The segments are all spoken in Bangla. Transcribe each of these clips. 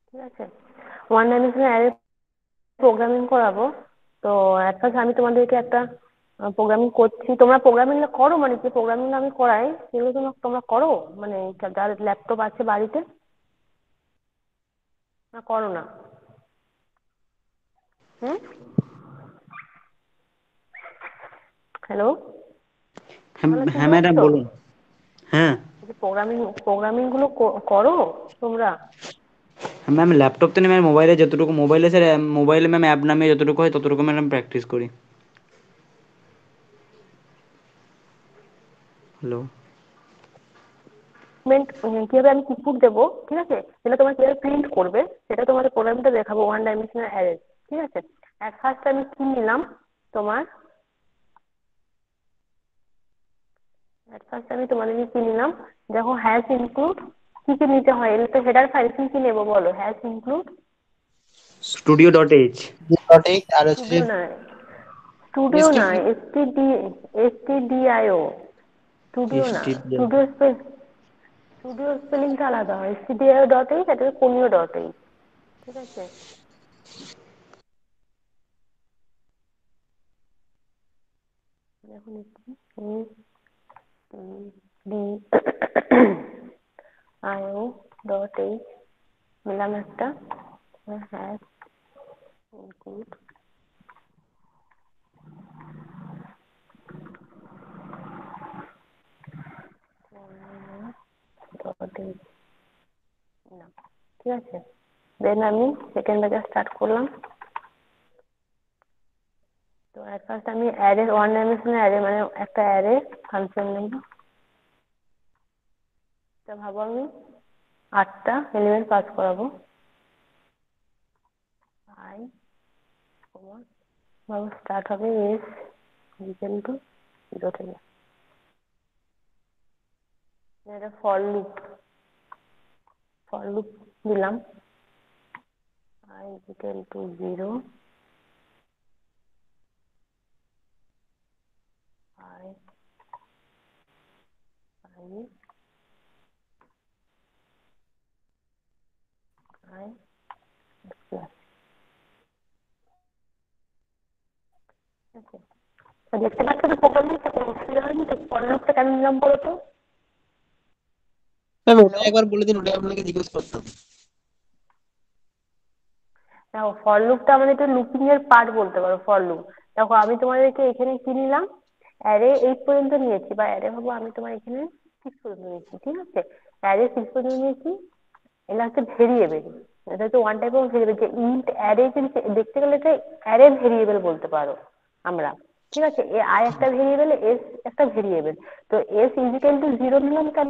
ঠিক আছে? ওয়ান ডাইমেনশনাল অ্যারে প্রোগ্রামিং করাবো। তো অ্যাট ফার্স্ট আমি তোমাদেরকে একটা প্রোগ্রামিং করছি। তোমরা প্রোগ্রামিং করো, মানে যে প্রোগ্রামিং আমি করাই সেগুলো তোমরা করো, মানে যার ল্যাপটপ আছে বাড়িতে, না করো না? হুম? হ্যালো, হ্যাঁ তাহলে হ্যাঁ শুনতে পাচ্ছ? ম্যাডাম বলুন। হ্যাঁ যে প্রোগ্রামিং প্রোগ্রামিং গুলো করো তোমরা? ম্যাম, ল্যাপটপ তো নেই ম্যাম, মোবাইলে যতটুকু, মোবাইলে স্যার, মোবাইলে ম্যাম অ্যাপ নামিয়ে যতটুকু হয় ততটুকু ম্যাডাম প্র্যাকটিস করি। হ্যালো। কিভাবে আমি ইনপুট দেবো, ঠিক আছে, সেটা তোমার কিভাবে প্রিন্ট করবে সেটা তোমাদের প্রোগ্রামটা দেখাবো, ওয়ান ডাইমেনশনাল অ্যারে। ঠিক আছে? অ্যাট ফার্স্ট আমি কি নিলাম তোমার, অ্যাট ফার্স্ট আমি তোমাদেরকে কি নিলাম, দেখো হ্যাশ ইনক্লুড কি কি নিতে হয়, এর তো হেডার ফাইল কি কি নেবো বলো? হ্যাশ ইনক্লুড স্টুডিও.h। ডট এইট আর হচ্ছে যে স্টুডিও নয়, স্টুডিও মিষ্টি নয়, এসটিডিআইও, স্টুডিও না, স্টুডিও। স্টুডিও স্পেলিংটা আলাদা হয়, এসটিডিআইও ডট এইচ, এটা কোনিও ডট এইচ। ঠিক আছে? এখন ডি আইও ডট এইচ নিলাম একটা, হ্যাশ ইনক্লুড ডট এইচ নিলাম। ঠিক আছে? দেন আমি সেকেন্ড ব্যাচে স্টার্ট করলাম। তো এট ফার্স্ট আমি অ্যারে, ওয়ান ডাইমেনশনাল অ্যারে মানে একটা অ্যারে ফাংশন নেব। তা ভাবো আমি 8টা এলিমেন্ট পাস করাবো। আই কমা, ভাবো স্টার্ট হবে এস ইকুয়াল টু 0 থেকে। এটা ফর লুপ দিলাম। I equal to 0, I I I plus. দেখতে পাচ্ছ তো প্রোগ্রামটা কোনো অসুবিধা হয়নি তো? ফর লুপটা কেন নিলাম বলো তো? ম্যাম ওটা হ্যালো, একবার বলে দিন, ওটাই আপনাকে জিজ্ঞেস করতাম। দেখো ফর লুপটা মানে তো লুপিং এর পার্ট বলতে পারো ফর লুপ। দেখো আমি তোমাদেরকে এখানে কি নিলাম, অ্যারে 8 পর্যন্ত নিয়েছি, বা অ্যারে ভাবো আমি তোমার এখানে 6 পর্যন্ত নিয়েছি। ঠিক আছে? অ্যারে 6 পর্যন্ত নিয়েছি, এটা হচ্ছে ভেরিয়েবল। এটা হচ্ছে ওয়ান টাইপ অফ ভেরিয়েবল, যে ইন্ট অ্যারে, দেখতে গেলে এটা অ্যারে ভেরিয়েবল বলতে পারো আমরা। ঠিক আছে? এ আই একটা ভেরিয়েবল, এস একটা ভেরিয়েবল। তো এস ইজিক্যাল টু 0 নিলাম কেন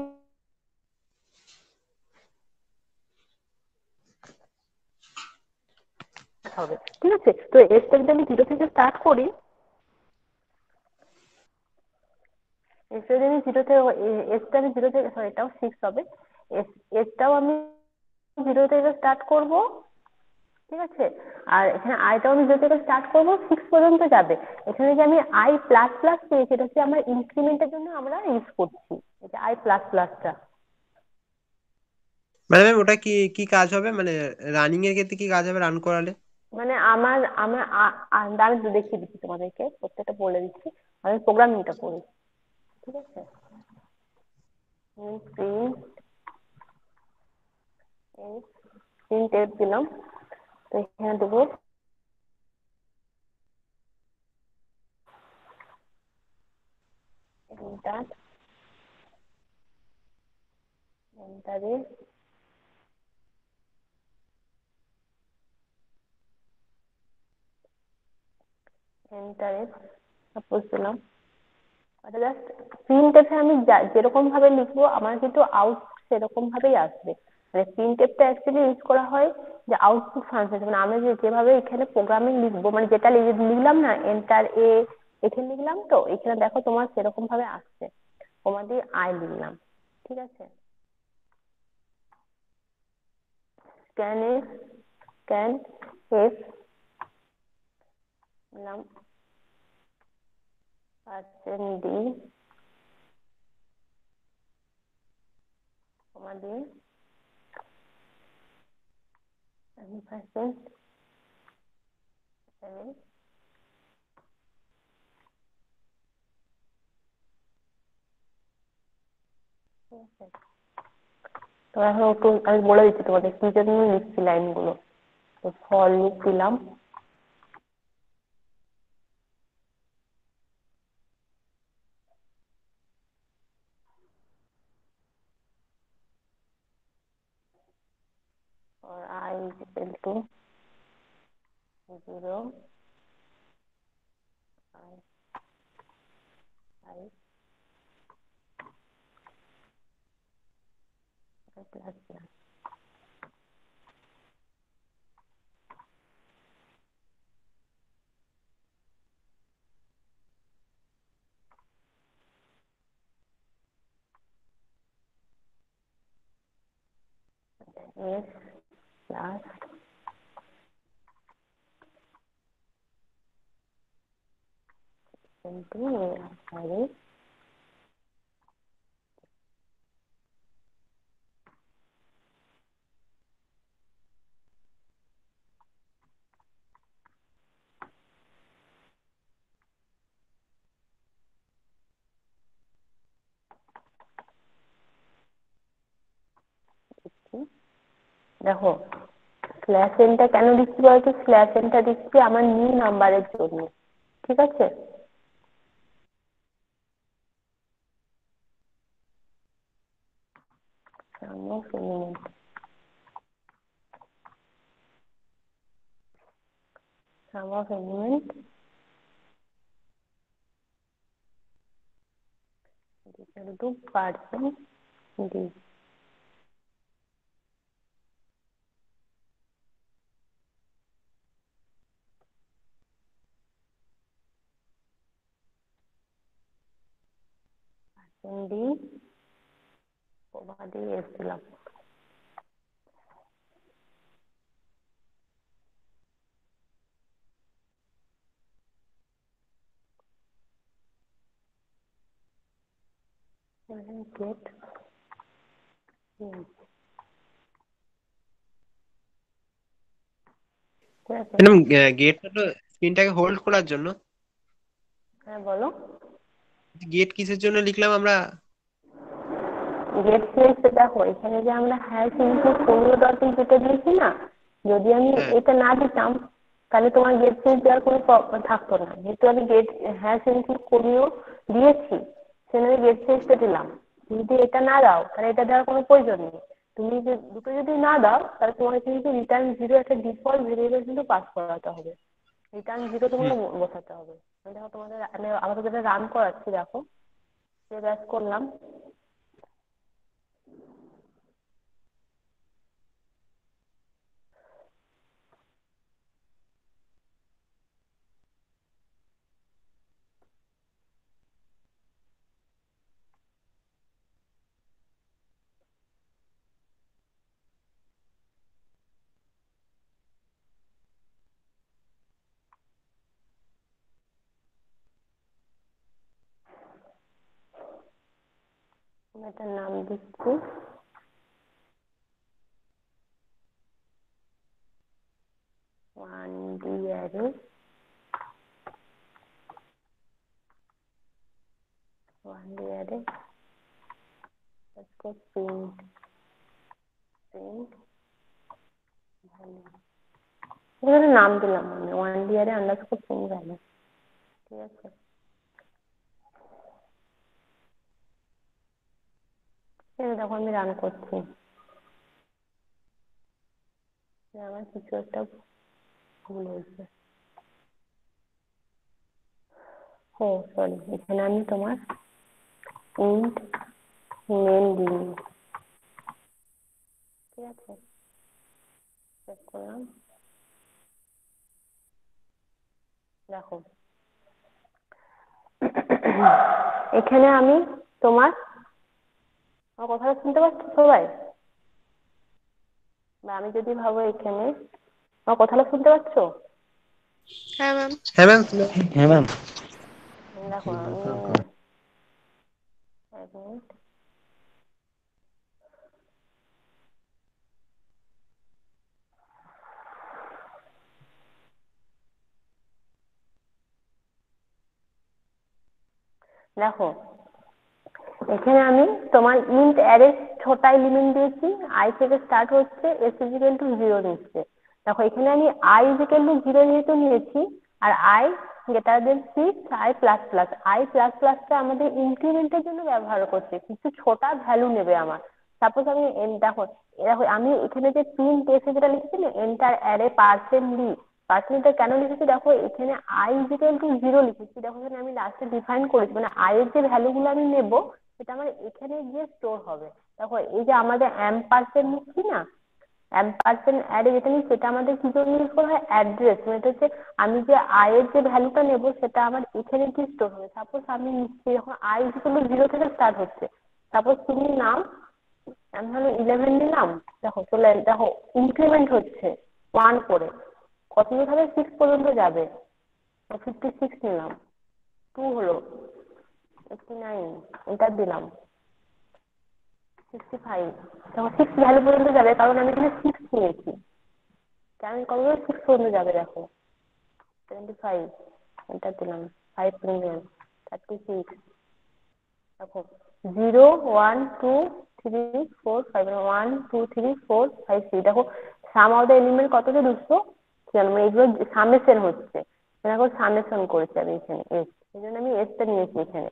হবে? ঠিক আছে? তো এসটা যদি আমি 0 থেকে স্টার্ট করি, এসটা যদি আমি 0 থেকে, এসটা আমি 0 থেকে, সরি এটাও 6 হবে। এস, এসটাও আমি 0 থেকে স্টার্ট করব। ঠিক আছে? আর এখানে আইটাও আমি 0 থেকে স্টার্ট করবো, 6 পর্যন্ত যাবে। এখানে যে আমি আই প্লাস প্লাস পেয়েছি, এটা হচ্ছে আমার ইনক্রিমেন্টের জন্য আমরা ইউজ করছি, এটা আই প্লাস প্লাসটা। মানে ম্যাম ওটা কি কি কাজ হবে, মানে রানিং এর ক্ষেত্রে কি কাজ হবে রান করালে? মানে আমার আমার আমি তো দেখিয়ে দিচ্ছি তোমাদেরকে, প্রত্যেকটা বলে দিচ্ছি। আমি প্রোগ্রামিংটা করি। ঠিক আছে? প্রিন্ট প্রিন্ট এফ দিলাম। তো এখানে দেবো এন্টার, এন্টারে এন্টারে সাপোজ দিলাম। ওটা জাস্ট প্রিন্ট এফে আমি যেরকম ভাবে লিখবো আমার কিন্তু আউট সেরকম ভাবেই আসবে। মানে প্রিন্ট এফটা অ্যাকচুয়ালি ইউজ করা হয় যে আউটপুট ফাংশন, মানে আমি যেভাবে এখানে প্রোগ্রামিং লিখবো, মানে যেটা লিখলাম না, এন্টার এ এখানে লিখলাম, তো এখানে দেখো তোমার সেরকম ভাবে আসছে। কমা দিয়ে আই লিখলাম। ঠিক আছে? স্ক্যান এ, স্ক্যান এফ দিলাম, পার্সেন্ট ডি কমা দিয়ে 7%, 7, ঠিক আছে। তো এখন একটু আমি বলে দিচ্ছি তোমাদের কি জন্য লিখছি লাইনগুলো। তো ফর লুপ দিলাম, for I is equal to 0, I plus plus S plus into array দিচ্ছি। দেখো স্ল্যাশ এনটা কেন দিচ্ছি বলতো, স্ল্যাশ এনটা দিচ্ছি আমার নিউ নাম্বারের জন্য, ঠিক আছে। sum of element, sum of element is equal to percent d, d over দিয়ে এস দিলাম। গেট ঠিক আছে। ম্যাডাম গেটটা তো স্ক্রিনটাকে হোল্ড করার জন্য। হ্যাঁ বলো। গেট কিসের জন্য লিখলাম আমরা? গেট সিরিজটা দেখো এখানে যে আমরা হ্যাশ ইনপুট কোরিও ডট যেটা দিয়েছি না, যদি আমি হ্যাঁ এটা না দিতাম তাহলে তোমার গেট সিরিজ দেওয়ার কোনো থাকতো না। যেহেতু আমি গেট হ্যাশ ইনপুট কোরিও দিয়েছি সেখানে আমি গেট সিরিজটা দিলাম। যদি এটা না দাও তাহলে এটা দেওয়ার কোনো প্রয়োজন নেই। তুমি যে দুটো যদি না দাও তাহলে তোমাকে কিন্তু রিটার্ন জিরো একটা ডিফল্ট ভেরিয়েবল কিন্তু পাস করাতে হবে, রিটার্ন জিরো তোমাকে হুম বসাতে হবে। দেখো তোমাদের আমি আমাকে যেটা রান করাচ্ছি, দেখো যে ব্যাস করলাম, আমি এটার নাম দিচ্ছি one D array, one D array print print value, এখানে নাম দিলাম আমি one D array underscore print value, ঠিক আছে। এই দেখো আমি রান করছি, আমার কিছু একটা ভুল হয়েছে। ও সরি, এখানে আমি তোমার ইন্ট নেম দিই, ঠিক আছে। চেক করলাম, দেখো এখানে আমি তোমার, আমার কথাটা শুনতে পাচ্ছ সবাই? বা আমি যদি ভাবো এখানে, আমার কথাটা শুনতে পাচ্ছ? হ্যাঁ ম্যাম। হ্যাঁ ম্যাম। হ্যাঁ ম্যাম। দেখো আমি এক মিনিট, দেখো এখানে আমি তোমার ইন্ট অ্যারে ছোট এলিমেন্ট দিয়েছি, আই থেকে স্টার্ট হচ্ছে, এস ইজিক্যাল টু 0 নিচ্ছে। দেখো এখানে আমি আই ইজিক্যাল টু 0 যেহেতু নিয়েছি, আর I greater than 6, I plus plus, I plus প্লাসটা আমাদের ইনক্রিমেন্টের জন্য ব্যবহার করছে, কিছু ছোট ভ্যালু নেবে আমার। সাপোজ আমি দেখো দেখো আমি এখানে যে প্রিন্ট এসে যেটা লিখেছি না, এন্টার অ্যারে পার্সেন্ট ডি, পার্সেন্টটা কেন লিখেছি দেখো, এখানে আই ইজিক্যাল টু 0 লিখেছি। দেখো এখানে আমি লাস্টে ডিফাইন করেছি, মানে আই এর যে ভ্যালু গুলো আমি নেব সেটা আমার এখানে গিয়ে স্টোর হবে। দেখো এই যে আমাদের পার্সেন্ট নিচ্ছি না, পার্সেন্ট অ্যারে যেটা নিই সেটা আমাদের কি জন্য ইউজ করা হয়, অ্যাড্রেস, মানে এটা হচ্ছে আমি যে আই এর যে ভ্যালুটা নেব সেটা আমার এখানে কি স্টোর হবে। সাপোজ আমি নিচ্ছি যখন আই ইকুয়াল টু 0 থেকে স্টার্ট হচ্ছে, সাপোজ তুমি নাও, আমি হলো 11 নিলাম। দেখো চলে দেখো ইনক্রিমেন্ট হচ্ছে 1 করে, কত হবে 6 পর্যন্ত যাবে। 56 নিলাম, 2 হলো, 89 এন্টার দিলাম, 65, দেখো 6 ভ্যালু পর্যন্ত যাবে কারণ আমি এখানে 6 নিয়েছি। কেন কত 6 পর্যন্ত যাবে দেখো, 75 এন্টার দিলাম, 5 পর্যন্ত 36, দেখো 0 1 2 3 4 5, 1 2 3 4 5 6, দেখো সাম অফ দ্য এলিমেন্ট কত হচ্ছে 200, মানে এগুলো সামেশন হচ্ছে, দেখো সামেশন করেছি আমি এখানে এস, এই জন্য আমি এসটা নিয়েছি এখানে।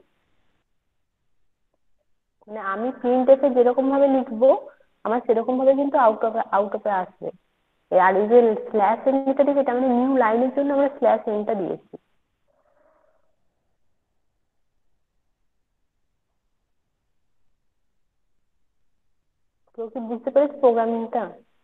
মানে আমি প্রিন্ট এসে যেরকম ভাবে লিখবো আমার সেরকম ভাবে কিন্তু আউট অফে আসবে। আর এই যে স্ল্যাশ এনটা দিয়েছি এটা মানে নিউ লাইনের জন্য আমরা স্ল্যাশ এনটা দিয়েছি। কেউ কি বুঝতে পেরেছি প্রোগ্রামিংটা?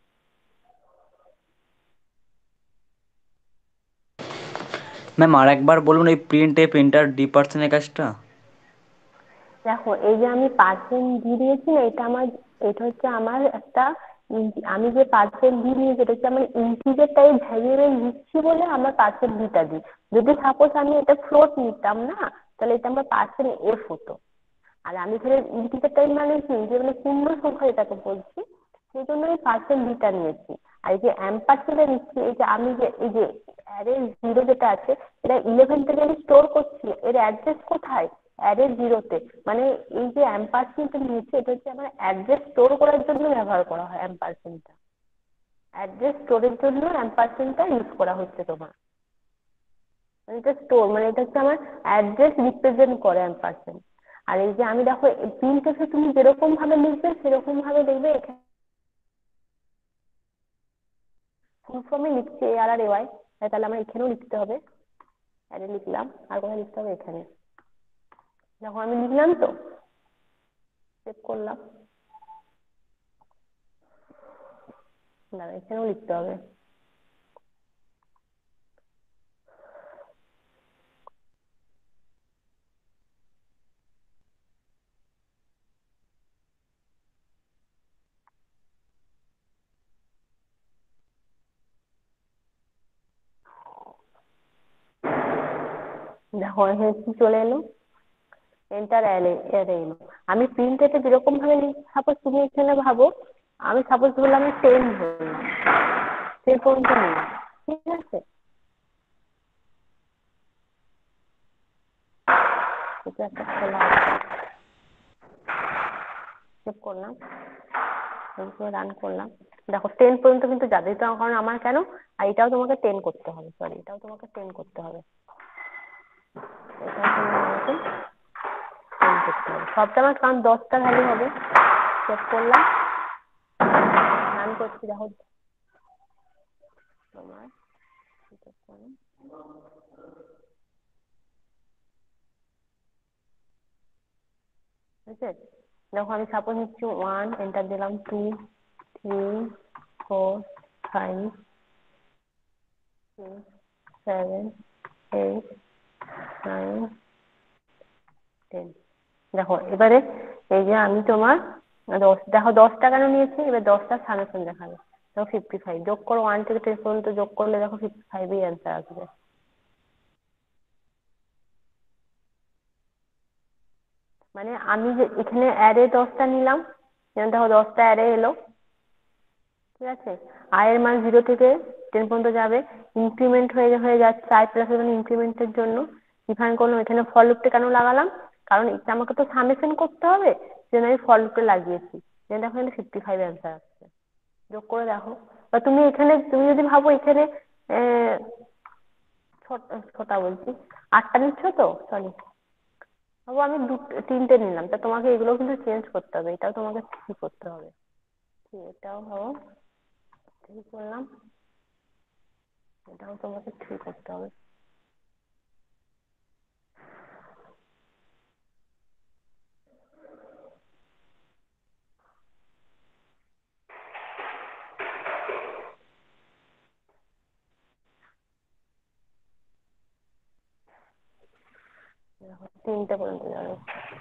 ম্যাম আর একবার বলুন এই প্রিন্ট এফ এন্টার ডি পার্সেন্টের কাজটা। দেখো এই যে আমি পার্সেন্ট দিয়ে দিয়েছি না, এটা আমার, এটা হচ্ছে আমার একটা আমি যে পার্সেন্ট দিয়ে নিয়েছি এটা হচ্ছে আমার ইন্টিজার টাইপ ভ্যারিয়েবল লিখছি বলে আমার পার্সেন্ট ডিটা দিই। যদি সাপোজ আমি এটা ফ্লোট নিতাম না, তাহলে এটা আমার পার্সেন্ট এফ হতো। আর আমি এখানে ইন্টিজার টাইপ মানে কি, যে মানে পূর্ণ সংখ্যা যেটাকে বলছি, সেই জন্য আমি পার্সেন্ট ডিটা নিয়েছি। আর এই যে পার্সেন্টটা নিচ্ছি, এই যে আমি যে এই যে অ্যারে 0 যেটা আছে, এটা 11 থেকে আমি স্টোর করছি, এর অ্যাড্রেস কোথায়, অ্যারে 0-তে। মানে এই যে পার্সেন্টটা নিয়েছি এটা হচ্ছে আমার অ্যাড্রেস স্টোর করার জন্য ব্যবহার করা হয়। পার্সেন্টটা অ্যাড্রেস স্টোরের জন্য পার্সেন্টটা ইউজ করা হচ্ছে তোমার, মানে এটা স্টোর, মানে এটা হচ্ছে আমার অ্যাড্রেস রিপ্রেজেন্ট করে পার্সেন্ট। আর এই যে আমি দেখো প্রিন্ট এসে তুমি যেরকম ভাবে লিখবে সেরকম ভাবে দেখবে এখানে ফুল ফর্মে লিখছে এ আর আর এ ওয়াই, তাহলে আমার এখানেও লিখতে হবে, অ্যারে লিখলাম, আর কোথায় লিখতে হবে এখানে। দেখো আমি লিখলাম তো, সেভ করলাম, না এখানেও লিখতে হবে। দেখো এখানে কি চলে এলো, এন্টার অ্যারে অ্যারে এলো। আমি প্রিন্ট এটা যেরকম ভাবে সাপোজ তুমি এখানে ভাবো, আমি সাপোজ ধরলাম আমি 10 ধরলাম, 10 পর্যন্ত নিলাম, ঠিক আছে, এটা একটা খোলা সেভ করলাম, রান করলাম। দেখো 10 পর্যন্ত কিন্তু যাবে, এটা কারণ আমার কেন, আর এটাও তোমাকে 10 করতে হবে, সরি এটাও তোমাকে 10 করতে হবে, এটাও তোমাকে 10 করতে হবে, সবটা আমার কারণ 10টা ভ্যালু হবে। সেভ করলাম, রান করছি, দেখো তোমার ঠিক আছে। দেখো আমি সাপোজ নিচ্ছি 1, এন্টার দিলাম, 2 3 4 5 6 7 8 9 10। দেখো এবারে এই যে আমি তোমার 10, দেখো 10টা কেন নিয়েছি, এবার 10টা সামেশন দেখাবে। দেখো 55 যোগ করো, 1 থেকে 10 পর্যন্ত যোগ করলে দেখো 55 এই অ্যান্সার আসবে। মানে আমি যে এখানে অ্যারে 10টা নিলাম, যেমন দেখো 10টা অ্যারে এলো, ঠিক আছে, আই এর মান 0 থেকে 10 পর্যন্ত যাবে, ইনক্রিমেন্ট হয়ে হয়ে যাচ্ছে, আই প্লাস মানে ইনক্রিমেন্টের জন্য ডিফাইন করলাম। এখানে ফর লুপটা কেন লাগালাম, কারণ এটা আমাকে তো সামেশন করতে হবে, সেজন্য আমি ফর লুপটা লাগিয়েছি। যে দেখো এখানে 55 অ্যান্সার আসছে। যোগ করে দেখো। বা তুমি এখানে তুমি যদি ভাবো এখানে আহ ছটা বলছি, 8টা নিচ্ছ তো, সরি। ভাবো আমি তিনটে নিলাম, তা তোমাকে এগুলো কিন্তু চেঞ্জ করতে হবে, এটাও তোমাকে ঠিক করতে হবে। ঠিক, এটাও ভাবো ঠিক করলাম, এটাও তোমাকে ঠিক করতে হবে। দেখো 3টে পর্যন্ত যাবে।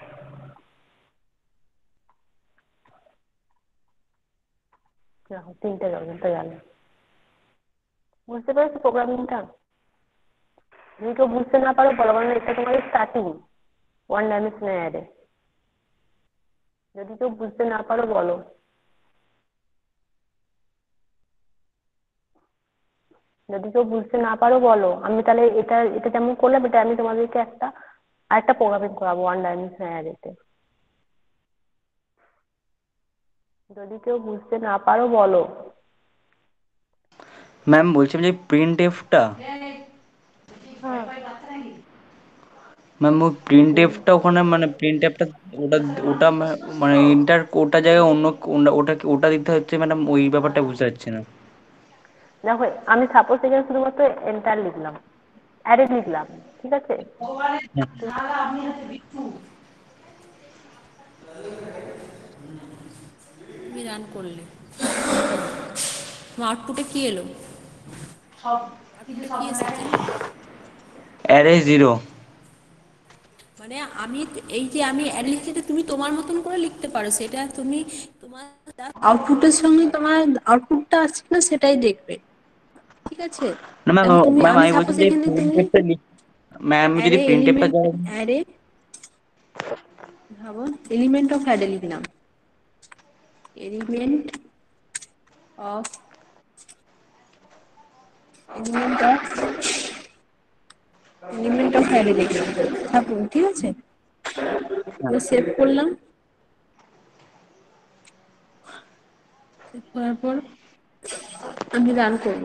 দেখো 3টে পর্যন্ত গেলে। বুঝতে পেরেছো প্রোগ্রামিংটা? যদি কেউ বুঝতে না পারো বলো, কারণ এটা তোমাদের স্টার্টিং ওয়ান ডাইমেনশনাল অ্যারে। যদি কেউ বুঝতে না পারো বলো। যদি কেউ বুঝতে না পারো বলো, আমি তাহলে এটা এটা যেমন করলাম, এটা আমি তোমাদেরকে আরেকটা প্রোগ্রামিং করাবো ওয়ান ডাইমেনশনাল অ্যারেতে। যদি কেউ বুঝতে না পারো বলো। ম্যাম বলছিলাম যে প্রিন্ট এফটা, হ্যাঁ। ম্যাম ওই প্রিন্ট এফটা ওখানে মানে প্রিন্ট এফটা ওটা ওটা মানে ইন্টার ওটা জায়গায় অন্য ওটা দিতে হচ্ছে ম্যাডাম, ওই ব্যাপারটা বুঝতে পারছি না। দেখো আমি সাপোজ এখানে শুধুমাত্র এন্টার লিখলাম, অ্যারে লিখলাম, ঠিক আছে? তুমি রান করলে, তোমার আউটপুটে কি এলো? আউটপুটে কি এসেছে? অ্যারে 0। মানে আমি এই যে আমি অ্যাড লিখছি, এটা তুমি তোমার মতন করে লিখতে পারো, সেটা তুমি তোমার আউটপুটের সঙ্গে তোমার আউটপুটটা আসছে না সেটাই দেখবে, ঠিক আছে? না ম্যাম, দেখো তুমি, ম্যাম আমি আমি বলছি সাপোজ যে এখানে প্রিন্ট তুমি এফটা ম্যাম আমি যদি অ্যারে প্রিন্ট এফটা এলিমেন্ট, অ্যারে ভাবো এলিমেন্ট অফ অ্যাডে লিখলাম, element of element of element of array লিখলাম, ঠিক আছে? সেভ করলাম, সেভ করার পর আমি রান করব।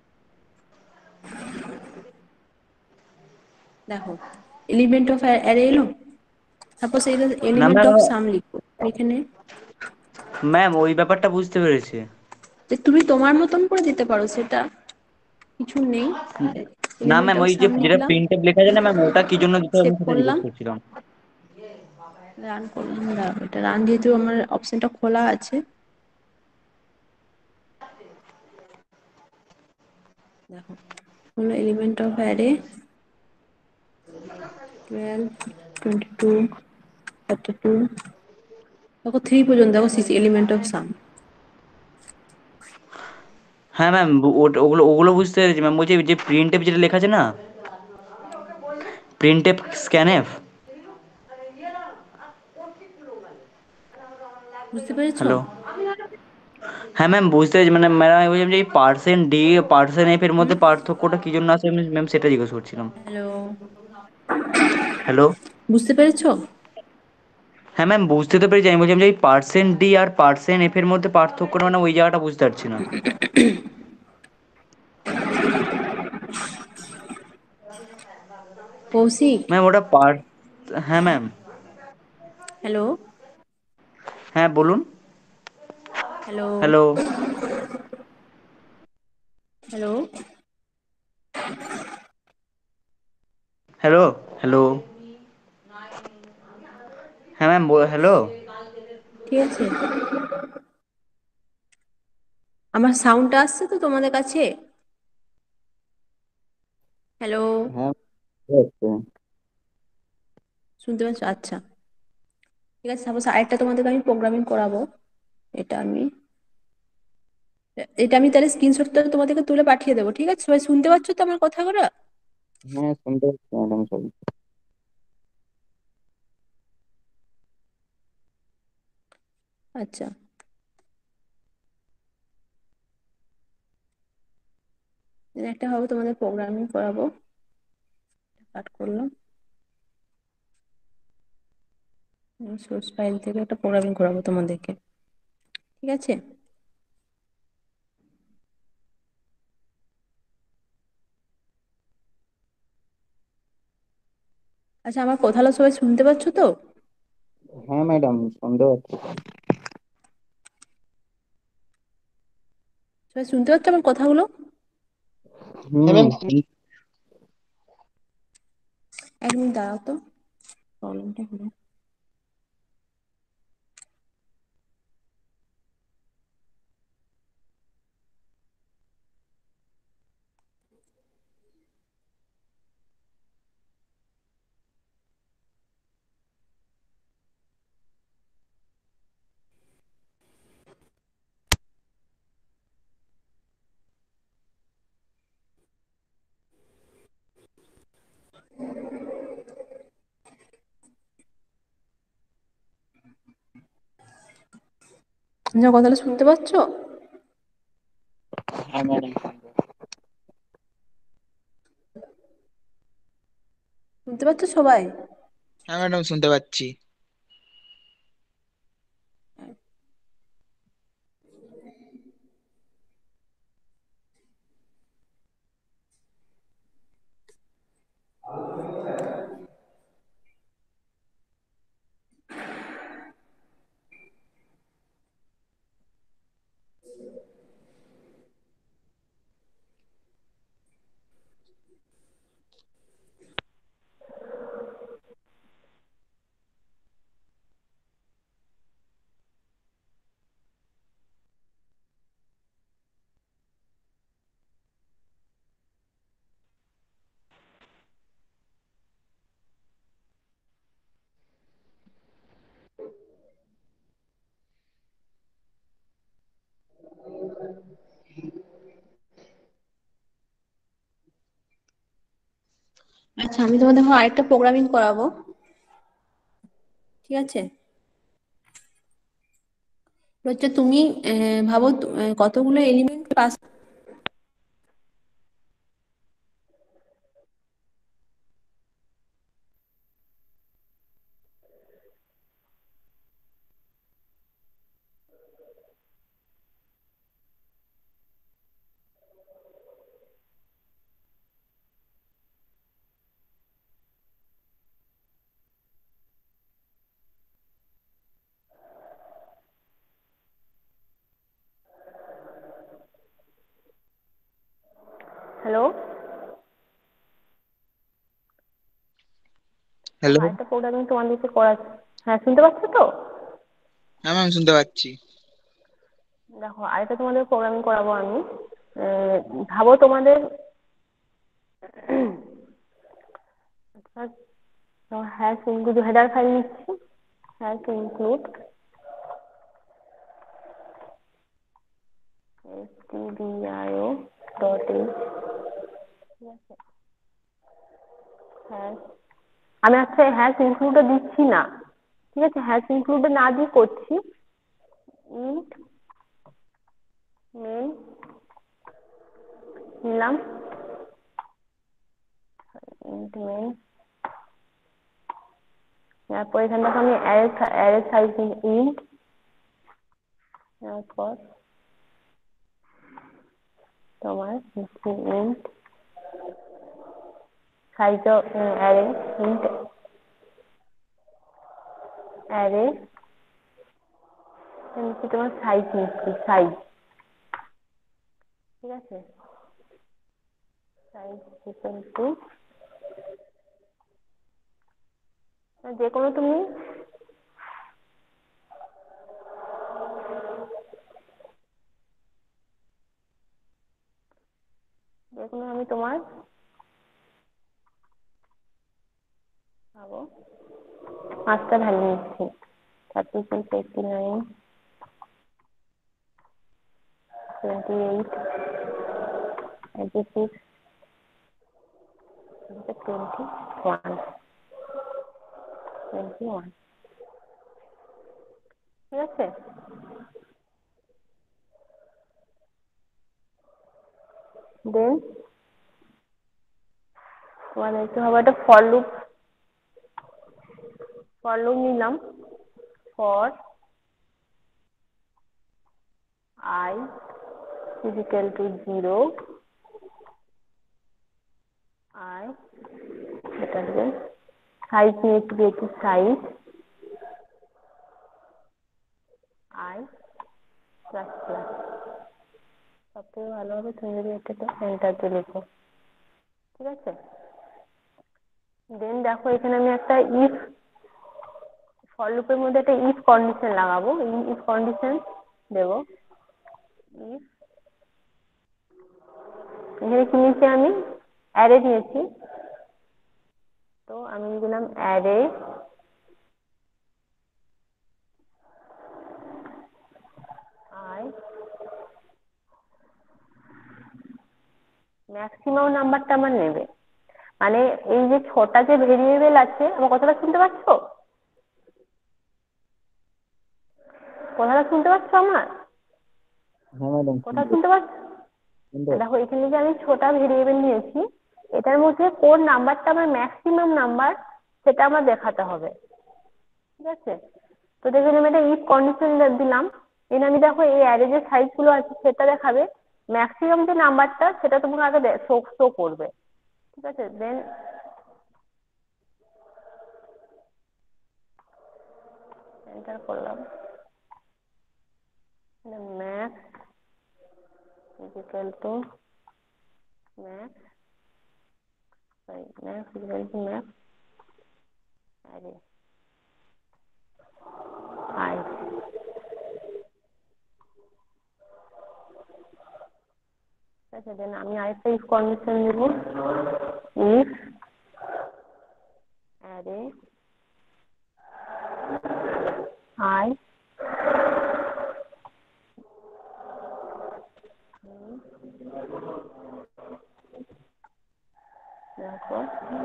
দেখো এলিমেন্ট অফ অ্যারে এলো। সাপোজ এটা না এলিমেন্ট ম্যাম, অফ সাম লিখবো এখানে। ম্যাম ওই ব্যাপারটা বুঝতে পেরেছি। যে তুমি তোমার মতন করে দিতে পারো, সেটা কিছু নেই। না এলিমেন্ট ম্যাম, অফ ওই যে সাম যেটা লিখলাম, প্রিন্ট এফ লেখা আছে না ম্যাম, ওটা কি জন্য দিতে হবে সেভ আমি সেটা জিজ্ঞেস করলাম, করছিলাম। রান করলাম। দাঁড়াও, এটা রান যেহেতু আমার অপশনটা খোলা আছে, দেখো হলো এলিমেন্ট অফ অ্যারে 12, 22, 32, দেখো 3 পর্যন্ত, দেখো সিক্স এলিমেন্ট অফ সাম। হ্যাঁ ম্যাম, ওগুলো ওগুলো বুঝতে পেরেছি ম্যাম। বলছি যে প্রিন্ট এফ যেটা লেখা আছে না, প্রিন্ট এফ স্ক্যান এফ। বুঝতে পেরেছো? হ্যালো। হ্যাঁ ম্যাম বুঝতে পেরেছি, মানে ম্যাডাম আমি বলছিলাম যে এই পার্সেন্ট ডি পার্সেন্ট এফ এর হুম, মধ্যে পার্থক্যটা কি জন্য আছে ম্যাম, সেটা জিজ্ঞেস করছিলাম। Hello, hello. বুঝতে পেরেছো? হ্যাঁ ম্যাম বুঝতে তো পেরেছি, আমি বলছিলাম যে এই পার্সেন্ট ডি আর পার্সেন্ট এফ এর মধ্যে পার্থক্যটা মানে ওই জায়গাটা বুঝতে পারছি না। কৌশিক, ম্যাম ওটা হ্যাঁ ম্যাম। হ্যালো, হ্যাঁ বলুন। Hello, hello. Hello, hello. Hello. হ্যাঁ ম্যাম হ্যালো। ঠিক আছে? আমার সাউন্ডটা আসছে তো তোমাদের কাছে? হ্যালো, হ্যাঁ আচ্ছা। শুনতে পাচ্ছ? আচ্ছা, ঠিক আছে। সাপোজ আরেকটা তোমাদেরকে আমি প্রোগ্রামিং করাবো। এটা আমি এটা আমি তাহলে স্ক্রিনশটটা তোমাদেরকে তুলে পাঠিয়ে দেবো, ঠিক আছে? সবাই শুনতে পাচ্ছ তো আমার কথাগুলো? হ্যাঁ শুনতে পাচ্ছি ম্যাডাম সব। আচ্ছা, একটা হবে তোমাদের প্রোগ্রামিং করাবো, কাট করলাম। সোর্স ফাইল থেকে একটা প্রোগ্রামিং করাবো তোমাদেরকে, ঠিক আছে? আচ্ছা, আমার কথাগুলো সবাই শুনতে পাচ্ছ তো? হ্যাঁ ম্যাডাম, শুনতে পাচ্ছি। সবাই শুনতে পাচ্ছ আমার কথাগুলো? হ্যাঁ ম্যাম। এক মিনিট দাঁড়াও তো, প্রবলেমটা হলো। আমার কথাগুলো শুনতে পাচ্ছ? হ্যাঁ ম্যাডাম। শুনতে পাচ্ছ সবাই? হ্যাঁ ম্যাডাম, শুনতে পাচ্ছি। আচ্ছা, আমি তোমাদের এখন আরেকটা প্রোগ্রামিং করাবো, ঠিক আছে? হচ্ছে তুমি ভাবো কতগুলো এলিমেন্ট পাস। Hello, hello. আরেকটা প্রোগ্রামিং তোমাদেরকে করাচ্ছি। হ্যাঁ, শুনতে পাচ্ছ তো? হ্যাঁ ম্যাম, শুনতে পাচ্ছি। দেখো, আরেকটা তোমাদের প্রোগ্রামিং করাবো আমি। আহ, ভাবো তোমাদের হ্যাশ ইনক্লুড হেডার ফাইল নিচ্ছি। Hash include stdio dot H, ঠিক আছে? হ্যাশ, আমি আচ্ছা হ্যাশ ইনক্লুডে দিচ্ছি না, ঠিক আছে? হ্যাশ ইনক্লুডে না দিয়ে করছি ইন্ট মেন নিলাম, ইন্ট মেন। তারপর এখান থেকে আমি অ্যারে সাইজ ইন্ট, তারপর তোমার int size array int array নিচ্ছি তোমার সাইজ নিচ্ছি সাইজ, ঠিক আছে? সাইজ ইকুয়াল টু যে কোনো তুমি আমি তোমার পাবো 5টা ভ্যালু নিচ্ছি 36, 89, 28, 96, 21, 21, ঠিক আছে? দেন তোমার দেখতে হবে একটা ফর লুপ নিলাম, for I is equal to 0, I greater than size নিয়েছি যেহেতু সাইজ I প্লাস প্লাস সব থেকে ভালো হবে তুমি যদি এটাকে এন্টার দিয়ে লিখো, ঠিক আছে? দেন দেখো এখানে আমি একটা ইফ ফর লুপের মধ্যে একটা ইফ কন্ডিশন লাগাবো, ইফ কন্ডিশন দেবো। ইফ এখানে কি নিয়েছি আমি অ্যারে নিয়েছি, তো আমি দিলাম অ্যারে আই ম্যাক্সিমাম নাম্বারটা আমার নেবে, মানে এই যে 6টা যে ভেরিয়েবল আছে, আমার কথাটা শুনতে পাচ্ছ? কথাটা শুনতে পাচ্ছ আমার? হ্যাঁ ম্যাডাম কথা শুনতে পাচ্ছ? দেখো এখানে যে আমি 6টা ভেরিয়েবল নিয়েছি, এটার মধ্যে কোন নাম্বারটা আমার ম্যাক্সিমাম নাম্বার সেটা আমার দেখাতে হবে, ঠিক আছে? তো দেখুন আমি একটা ইফ কন্ডিশন দিলাম, এখানে আমি দেখো এই অ্যারে যে সাইজ গুলো আছে সেটা দেখাবে, ম্যাক্সিমাম যে নাম্বারটা সেটা তোমাকে আগে শো করবে, ঠিক আছে? দেন এন্টার করলাম, max is equal to max, sorry, max is equal to max array I, আচ্ছা দেন আমি আরেকটা ইফ কন্ডিশন দেব, ইফ অ্যারে I দেখো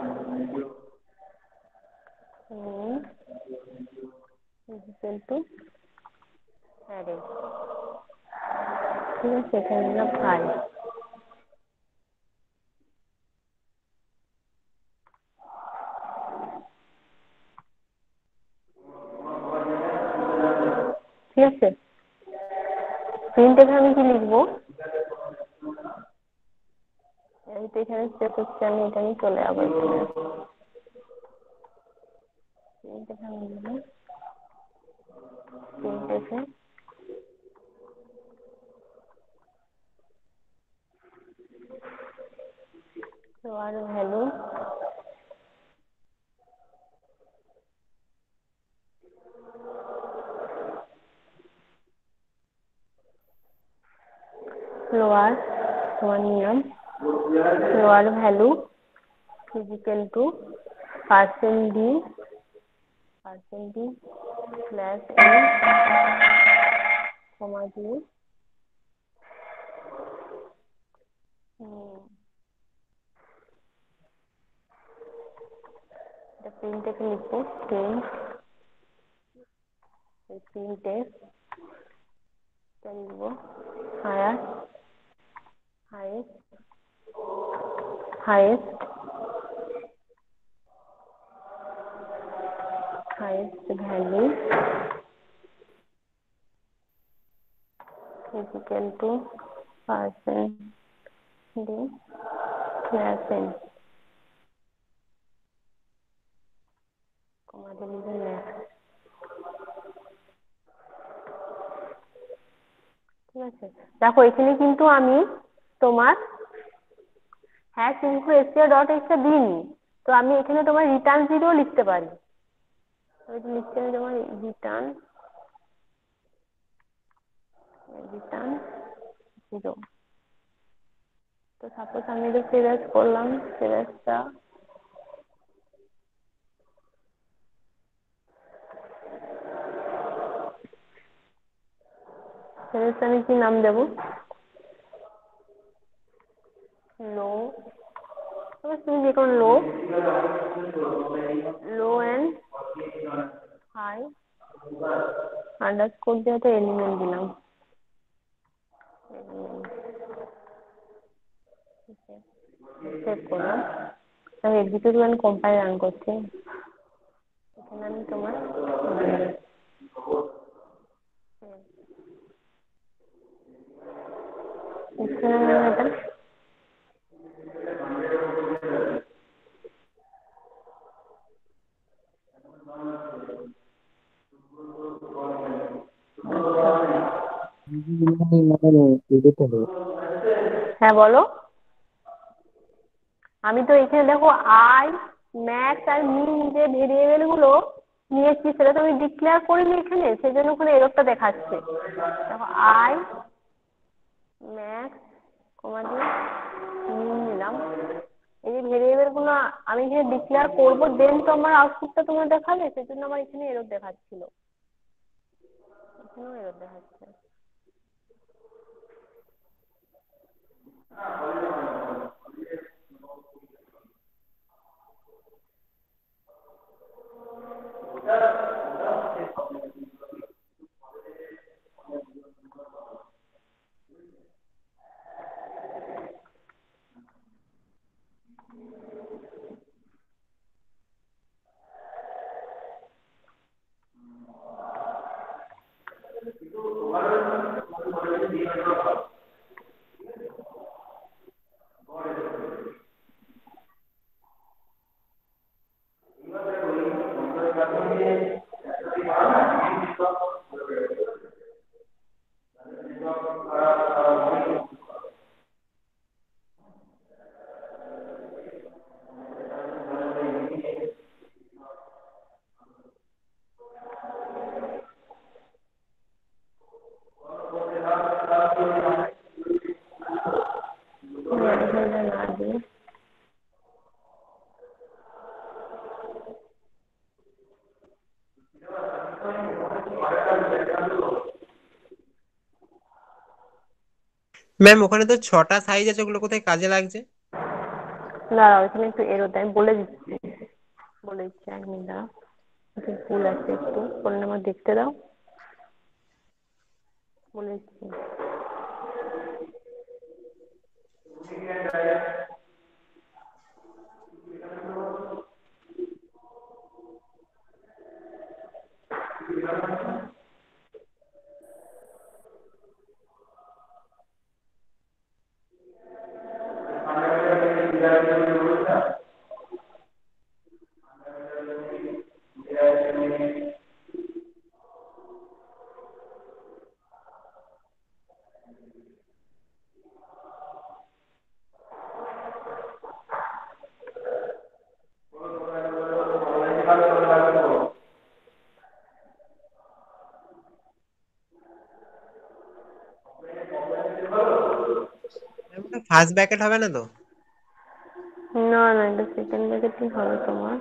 is equal to অ্যারে, ঠিক আছে? এখানে দিলাম I, ঠিক আছে? প্রিন্ট এখানে আমি কি লিখবো, এই তো এখানে স্টেপ হচ্ছে, আমি এটা নিয়ে চলে যাবো এখানে, প্রিন্ট এখানে লিখবো, প্রিন্ট এসে আর ভ্যালু লোয়ার তোমার নিয়ম lower value equal to % d slash n comma দিয়ে এটা প্রিন্ট এখানে লিখবো, প্রিন্ট এটা লিখবো higher highest value equal to % d slash n comma দিয়ে লিখবো ম্যাক্স, ঠিক আছে? দেখো এখানে কিন্তু আমি তোমার #info_str.h দিইনি, তো আমি এখানে তোমার রিটার্ন 0 লিখতে পারি, লিখতে হবে তোমার রিটার্ন 0। তো সাপোজ আমি এটা সেভ করলাম, সেভটা আমি কি নাম দেবো, লো, তুমি যে কোনো লো এন্ড হাই আন্ডারস্কোর দিয়ে তো এলিমেন্ট দিলাম, সেভ করলাম, আমি এক্সিকিউট কম্পাইল রান করছি, এখানে আমি তোমার ম্যাডাম, হ্যাঁ বলো। আমি তো এখানে দেখো আই, ম্যাক্স আর মিন যে ভেরিয়েবল গুলো নিয়েছি সেটা তো আমি ডিক্লেয়ার করিনি এখানে, সেই জন্য ওখানে এররটা দেখাচ্ছে। দেখো আই, ম্যাক্স, কমা দিয়ে মিন নিলাম, এই যে ভেরিয়েবল গুলো আমি এখানে ডিক্লেয়ার করবো, দেন তো আমার আউটপুটটা তোমার দেখাবে, সেই জন্য আমার এখানে এরর দেখাচ্ছিল, এখানেও এরর দেখাচ্ছে। না দিয়ে ম্যাম ওখানে তো 6টা সাইজ আছে, ওগুলো কোথায় কাজে লাগছে? দাঁড়াও, এখানে একটু এরর দেয়, আমি বলে দিচ্ছি, বলে দিচ্ছি 1 মিনিট দাঁড়াও, একটু ভুল আছে, একটু ফোন নাম্বার দেখতে দাও, বলে দিচ্ছি। ম্যাম ওটা ফার্স্ট ব্র্যাকেট হবে না তো? না না, এটা সেকেন্ড ব্র্যাকেটই হবে তোমার।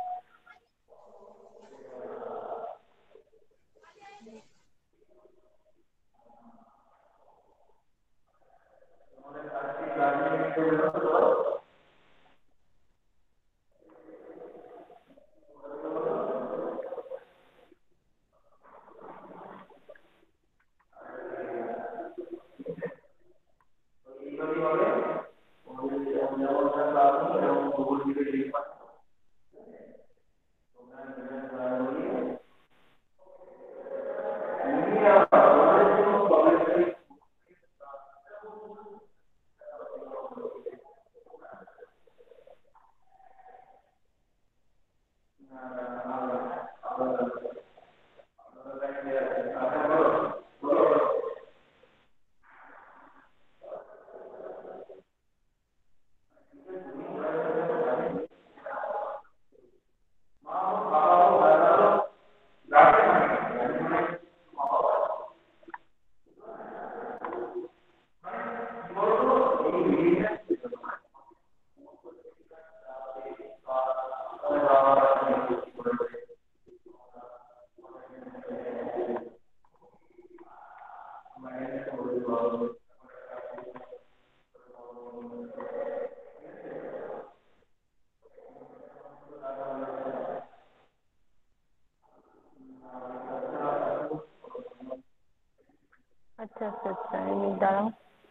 আচ্ছা আচ্ছা আচ্ছা, আমি দাঁড়াও,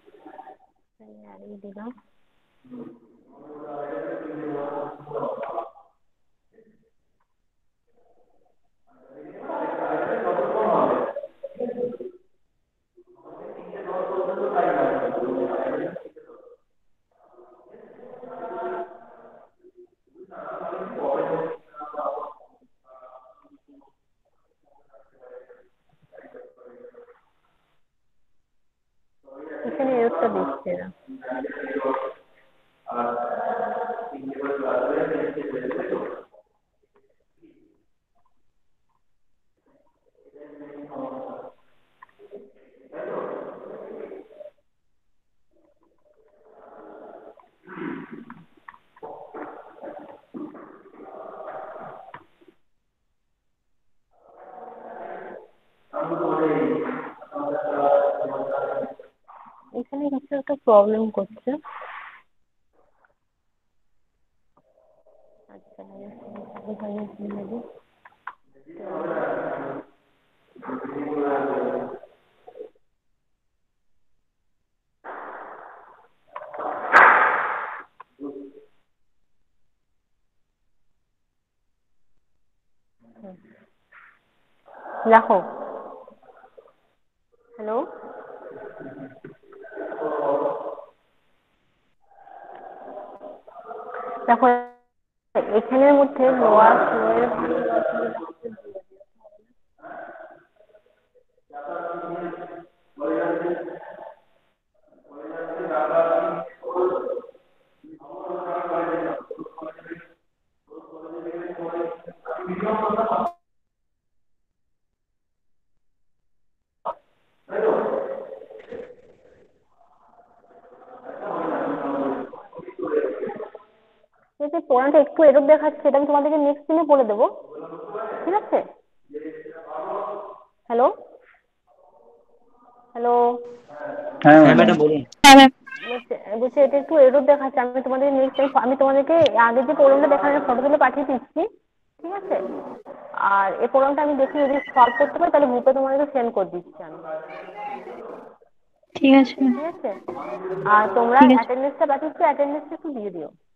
দিলাম। এখানে এররটা দিচ্ছে না। এখানে কিছু একটা প্রবলেম করছে। আচ্ছা এখানে কি হবে? দেখো, হ্যালো, দেখো এখানের মধ্যে লোয়ার ফ্লোরের যে পড়াটা একটু এরর দেখাচ্ছে, এটা আমি তোমাদেরকে নেক্সট দিনে বলে দেবো, ঠিক আছে? হ্যালো, হ্যালো, হ্যাঁ ম্যাডাম বলুন। বলছি এটা একটু এরর দেখাচ্ছে, আমি তোমাদের নেক্সট আমি তোমাদেরকে আগে যে প্রোগ্রামটা দেখানোর ফটো তুলে পাঠিয়ে দিচ্ছি, ঠিক আছে? আর এই প্রোগ্রামটা আমি দেখি যদি সলভ করতে পারি তাহলে গ্রুপে তোমাদেরকে সেন্ড করে দিচ্ছি আমি, ঠিক আছে ঠিক আছে? আর তোমরা ঠিক আছে অ্যাটেন্ডেন্সটা পাঠিয়েছো, অ্যাটেন্ডেন্সটা একটু দিয়ে দিও।